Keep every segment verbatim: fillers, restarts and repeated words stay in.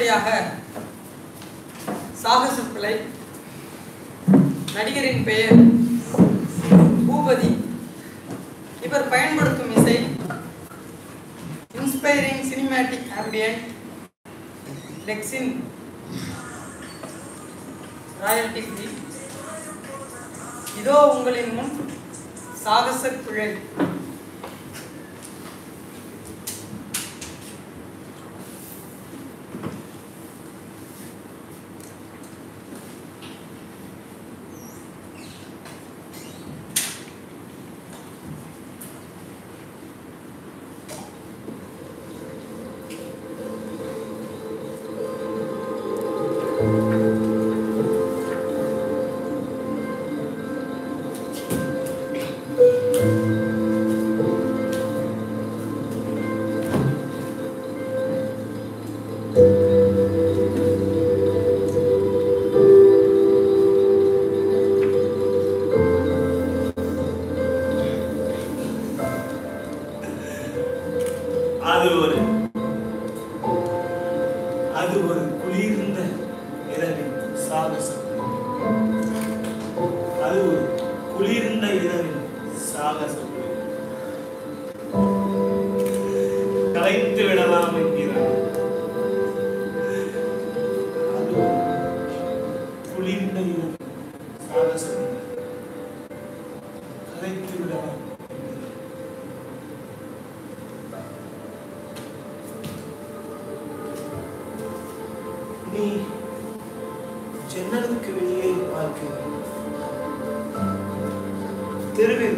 அடுத்தபடியாக சாகச பிள்ளை. நடிகரின் பெயர் பூபதி. இவர் பயன்படுத்தும் இசை inspiring cinematic ambient Lexin royalty free. இதோ உங்களின் முன் சாகச பிள்ளை. அது ஒரு அது ஒரு குளிர்ந்த இரவின் சாகசம். அது ஒரு குளிர்ந்த இரவின் சாகசம். கலைத்து விடலாம் என்கிறார். அது ஒரு குளிர்ந்த இரவின் சாகசம். கலைத்து விடலாம். நீ ஜன்னலுக்கு வெளியே பார்க்கிறாய். தெருவில்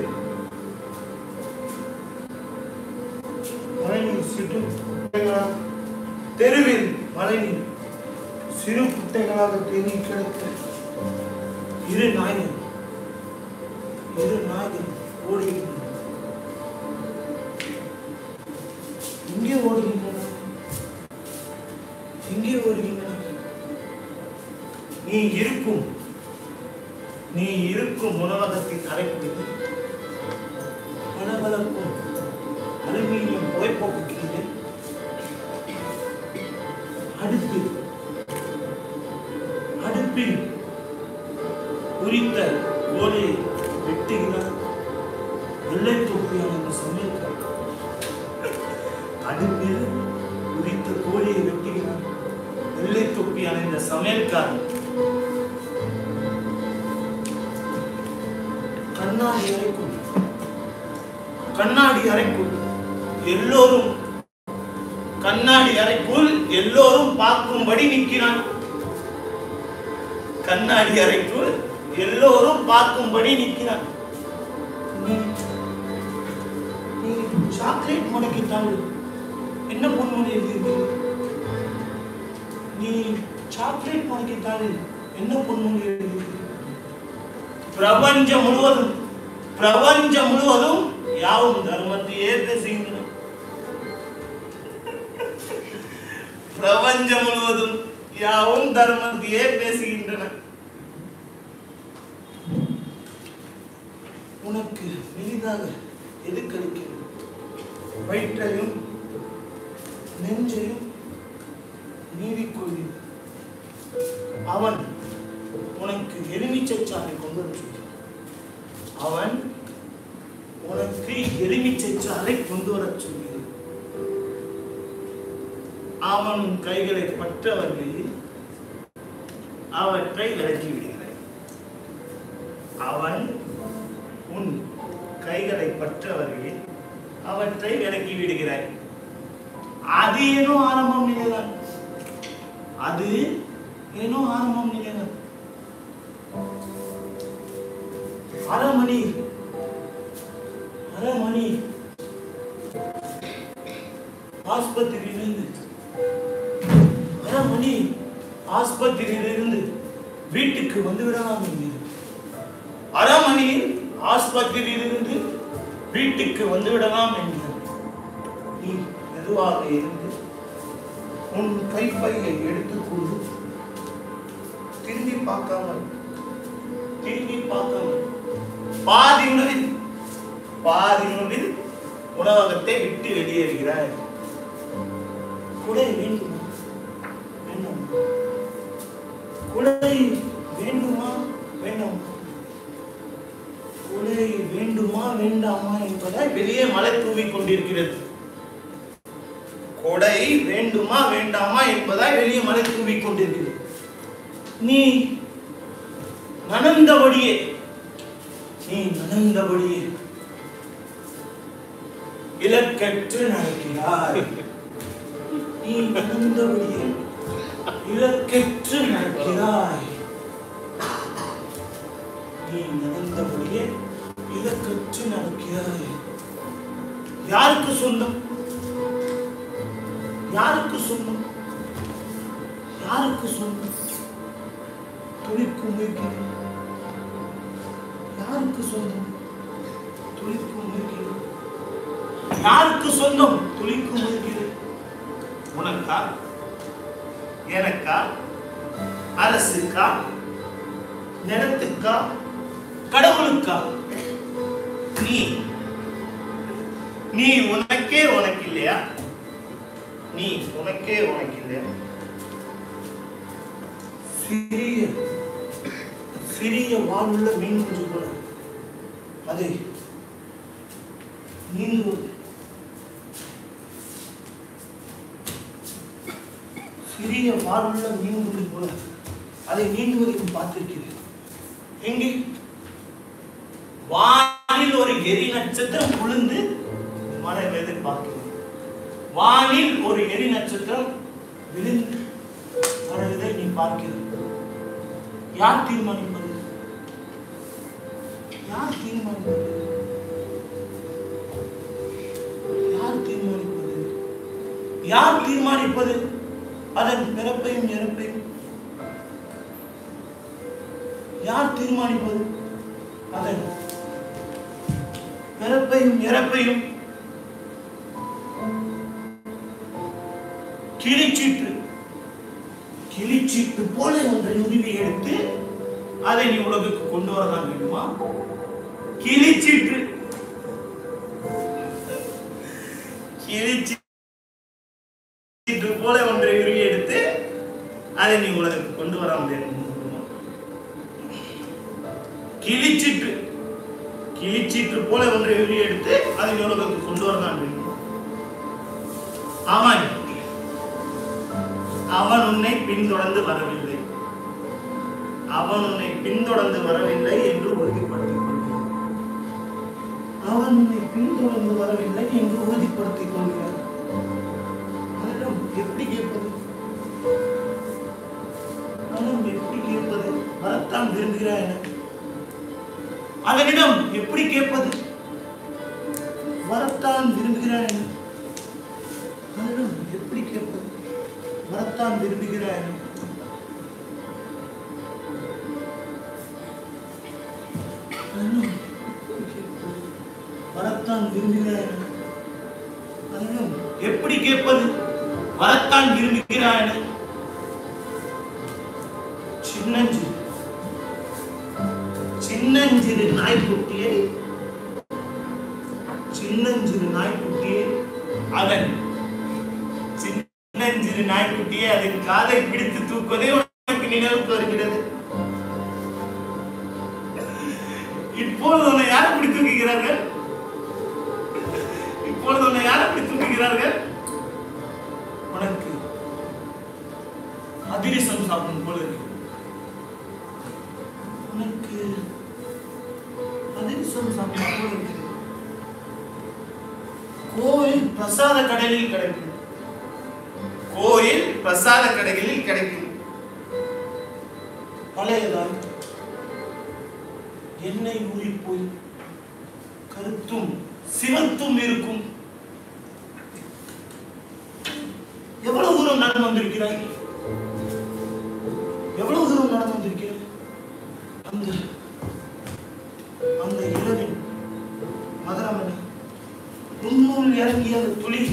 மழைநீர் சிறு குட்டைகளாக தெருவில் மழைநீர் சிறு குட்டைகளாக தேங்கி கிடக்க இரு நாய்கள் இரு நாய்கள் ஓடுகின்றன. எங்கே ஓடுகின்றன? எங்கே ஓடுகின்றன? நீ இருக்கும் நீ இருக்கும் உணவகத்தின் அறைக்குள் பளபளக்கும் அலுமினியம் புகைப்போக்கு அடுப்பு அடுப்பில் உரித்த கோலையை வெட்டுகிறார். வெள்ளை தொப்பியான சமையல்கார் அடுப்பில் உரித்த கோழியை வெட்டுகிறார். வெள்ளை தொப்பியான இந்த சமையல்காரன் கண்ணாடி அறைக்குள் கண்ணாடி அறைக்குள் எல்லோரும் கண்ணாடி அறைக்குள் எல்லோரும் பார்க்கும்படி நிற்கிறான். கண்ணாடி அறைக்குள் எல்லோரும் பார்க்கும்படி நிற்கிறான். சாக்லேட் முடக்கிட்டாள். என்ன பொண்ணு எழுதியிருக்கு? நீ சாக்லேட் முடக்கிட்டாள். என்ன பொண்ணு எழுதியிருக்கு? பிரபஞ்சம் முழுவதும் பிரபஞ்சம் முழுவதும் யாவும் தர்மத்தையே பேசுகின்றன. பிரபஞ்சம் முழுவதும் யாவும் தர்மத்தையே பேசுகின்றன. உனக்கு எளிதாக எது கிடைக்கிறது? வயிற்றையும் நெஞ்சையும் நீவிக்கொள்ளி அவன் உனக்கு எலுமிச்சைச்சாறை கொண்டு வர அவன் உனக்கு எலுமிச்சைச்சாறை கொண்டு வர சொல்கிறான். அவன் கைகளை பற்றவர்களில் அவற்றை விலக்கி விடுகிறான். அவன் உன் கைகளை பற்றவர்களில் அவற்றை விலக்கி விடுகிறாய். அது ஏனோ ஆரம்பம் நிலைதான். அது ஏனோ ஆரம்பம் நிலைதான். அரைமணி அரைமணி ஆஸ்பத்திரியிலிருந்து அரைமணி ஆஸ்பத்திரியிலிருந்து வீட்டுக்கு வந்து விடலாம் என்கிறது. அரைமணியில் ஆஸ்பத்திரியிலிருந்து வீட்டுக்கு வந்து விடலாம் என்கிறது. நீ மெதுவாக இருந்து உன் கைப்பையை எடுத்துக்கொண்டு திரும்பி பார்க்காமல் திரும்பி பார்க்காமல் பாதி உணவில் பாதி உணவில் உணவகத்தை விட்டு வெளியேறுகிறாய். குடை வேண்டும் கொடை வேண்டுமா வேண்டாமா, கொடை வேண்டுமா வேண்டாமா என்பதை வெளியே மழை தூவி கொண்டிருக்கிறது. கொடை வேண்டுமா வேண்டாமா என்பதாய் வெளியே மழை தூவி கொண்டிருக்கிறது. நீ நனந்தபடியே நீ நனந்தபடியே இலக்கற்று நடக்கிறாய். நீ நனந்தபடியே இலக்கற்று நடக்கிறாய். நீ நடந்தபடியே இலக்கற்று நடக்கிறாய். யாருக்கு சொந்தம்? யாருக்கு சொந்தம்? யாருக்கு சொந்தம்? துளிக்கும் முயற்கிறேன். யாருக்கு சொந்தம்? துளிக்கும் முயற்கிறேன். யாருக்கு சொந்தம்? துளிக்கும் முயற்கிறேன். உனக்கா? எனக்கா? அரசுக்கா? நிலத்துக்கா? கடவுளுக்கா? நீ நீ உனக்கே உனக்கு இல்லையா? நீ உனக்கே உனக்கு இல்லையா? சிறிய சிறிய வாழ்வுள்ள மீன் குஞ்சு போல அதை நீந்துவது. சிறிய வாழ்வுள்ள மீன் குஞ்சு போல அதை நீந்துவதற்கு பார்த்திருக்கிறேன். எங்கே? வானில் ஒரு எரி நட்சத்திரம் விழுந்து மறைவதை பார்க்கிறேன். வானில் ஒரு எரி நட்சத்திரம் விழுந்து மறைவதை நீ பார்க்கிறாய். யார் தீர்மானிப்பது? யார் தீர்மானிப்பது? யார் தீர்மானிப்பது? யார் தீர்மானிப்பது அதன் பிறப்பையும் இறப்பையும்? யார் தீர்மானிப்பது அதன் பிறப்பையும் இறப்பையும்? கிளிச்சீட்டு கிளிச்சீட்டு போல ஒன்றை உருவி எடுத்து அதை நீ உலகுக்கு கொண்டு வரதான் வேண்டுமா? கிளிச்சீட்டு கிளிச்சீட்டு போல ஒன்றை உருவி எடுத்து அதை நீ உலகுக்கு கொண்டு வர வேண்டுமா? கிளிச்சீட்டு கிளிச்சீட்டு போல ஒன்றை உருவி எடுத்து அதை நீ உலகுக்கு கொண்டு வரதான் வேண்டுமா? ஆமாம், அவன் உன்னை பின்தொடர்ந்து வரவில்லை. அவன் உன்னை பின்தொடர்ந்து வரவில்லை என்று உறுதிப்படுத்திக் கொள்கிறான். அவன் உன்னை பின்தொடர்ந்து வரவில்லை என்று உறுதிப்படுத்திக் கொள்கிறான். அதனம் எப்படி கேட்பது? அதனம் எப்படி கேட்பது? வரத்தான் விரும்புகிறாய் என அதனிடம் எப்படி கேட்பது? வரத்தான் விரும்புகிறாய் என அதனிடம் எப்படி கேட்பது? வரத்தான் விரும்புகிறாய். வரத்தான் விரும்புகிறாய். எப்படி கேட்பது? வரத்தான் விரும்புகிறாய். சின்னஞ்சிறு சின்னஞ்சிறு நாய்க்குட்டியை சின்னஞ்சிறு நாய்க்குட்டியை அதன் சிறு நாய்க்குட்டியை அதன் காதை பிடித்து தூக்குவதே உனக்கு நினைவுக்கு வருகிறது. இப்பொழுது உன்னை யார் அப்படி தூக்குகிறார்கள்? இப்பொழுது உன்னை யார் அப்படி தூக்குகிறார்கள்? உனக்கு அதிரசம் சாப்பிடும் போல இருக்கு. உனக்கு அதிரசம் சாப்பிடும் போல இருக்கு. கோவில் பிரசாத கடலில் கிடைக்கும். கோயில் பிரசாத கடைகளில் கிடைக்கும். பழையதான் எண்ணெய் ஊறி போய் கருத்தும் சிவத்தும் இருக்கும். எவ்வளவு தூரம் நடந்து வந்திருக்கிறாய்? எவ்வளவு தூரம் நடந்து வந்திருக்கிறாய்? அந்த அந்த இரவின் மதுரமணி உன்னுள் இறங்கிய அந்த துளி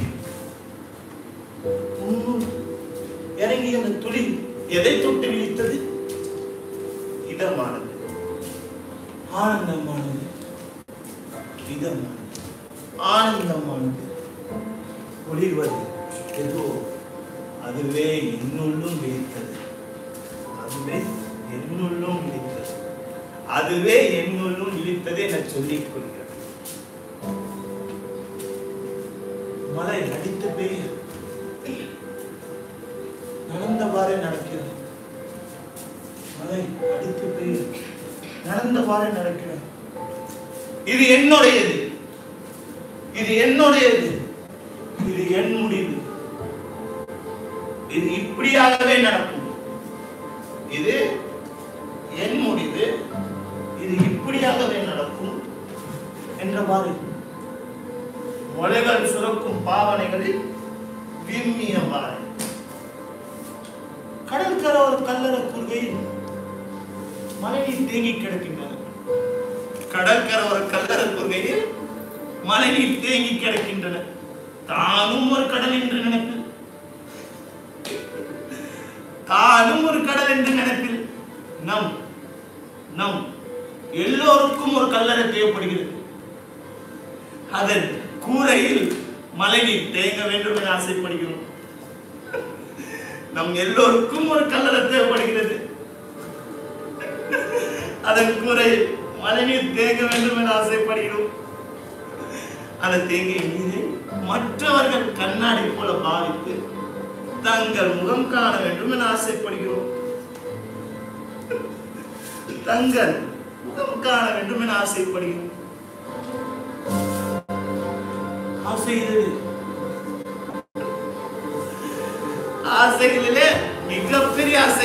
இறங்கிய அந்த துளி எதை தொட்டு விழித்தது? இதமானது, ஆனந்தமானது, இதமானது, ஆனந்தமானது, ஒளிர்வது ஏதோ அதுவே இன்னுள்ளும் விழித்தது. அதுவே என்னுள்ளும் இழித்தது. அதுவே என்னுள்ளும் இழித்ததே நான் சொல்லிக் கொள்கிறேன். மழை அடித்த பெய்ய நடந்தவாறே நடக்கிறது. மழை அடித்த பெய்ய நடந்தவாறே நடக்கிறது. இது என்னுடையது, இது என்னுடையது, இது என் முடிவு, இது இப்படியாகவே நடக்கும், இது என் முடிவு, இது இப்படியாகவே நடக்கும் என்றவாறு மொழிகள் சுரக்கும் பாவனைகளில் விம்மியவாறு கடற்கரை ஒரு கல்லறை கூறுகையில் மழைநீர் தேங்கி கிடக்கின்றன. கடற்கரை ஒரு கல்லறை கூறுகையில் மழைநீர் தேங்கி கிடக்கின்றன. தானும் ஒரு கடல் என்று நினைப்பில், தானும் ஒரு கடல் என்று நினைப்பில் நம் நம் எல்லோருக்கும் ஒரு கல்லறை தேவைப்படுகிறது. அதன் கூரையில் மழைநீர் தேங்க வேண்டும் என ஆசைப்படுகிறோம். நம் எல்லோருக்கும் ஒரு கல்லறை தேவைப்படுகிறது. அதன் கூரையில் மழைநீர் தேங்க வேண்டும் என ஆசைப்படுகிறோம். அந்த தேங்கிய நீரை மற்றவர்கள் கண்ணாடி போல பாவித்து தங்கள் முகம் காண வேண்டும் என ஆசைப்படுகிறோம். தங்கள் முகம் காண வேண்டும் என ஆசைப்படுகிறோம். ஆசைகளிலே ஆசைகளிலே மிகப்பெரிய ஆசை,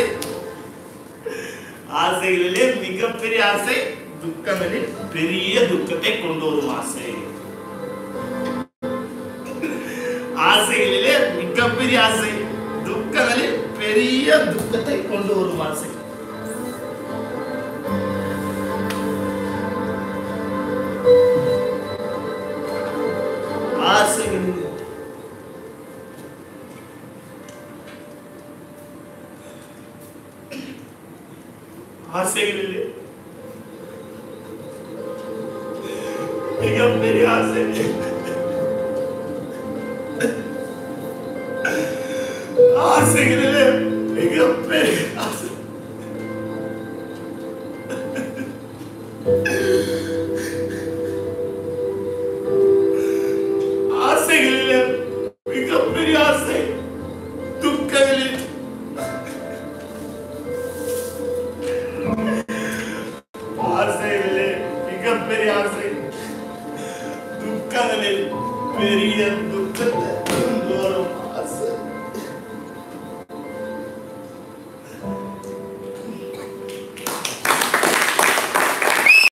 ஆசைகளிலே மிகப்பெரிய ஆசை துக்கங்களில் பெரிய துக்கத்தை கொண்டு வரும் ஆசை. ஆசைகளிலே மிகப்பெரிய ஆசை துக்கங்களில் பெரிய துக்கத்தை கொண்டு வரும் ஆசை. ஆசைகளில் ஆசைகளில் மிகப்பெரிய ஆசை, ஆசைகளிலே மிகப்பெரிய ஆசை, ஆசைகளிலே மிகப்பெரிய ஆசை துக்கங்களில் ஆசைகளிலே மிகப்பெரிய ஆசை துக்கங்களில் பெரிய துக்கத்தை கொண்டு வரும்